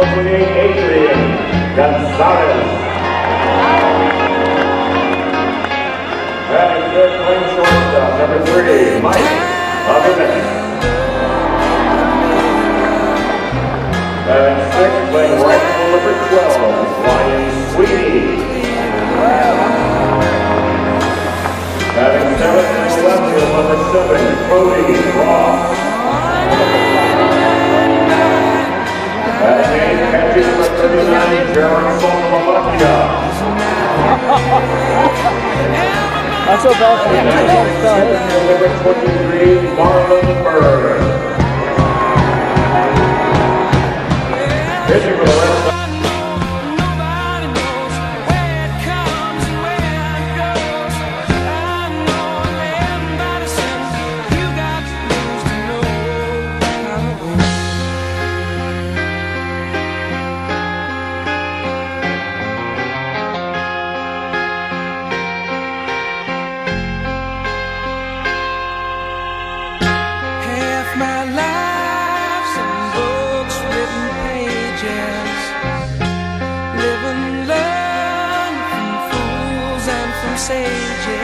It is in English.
And third playing shortstop, number 3, Mike of Beane. And sixth playing right field, number 12, Ryan Sweeney. Having seventh playing left field, number 7, Cody Ross. Batting eighth, catching number 39, Jared Sosa. That's so bad. Number 23, Marlon Bird. Pitching for the Red Sox. My life's in books, written pages. Live and learn from fools and from sages.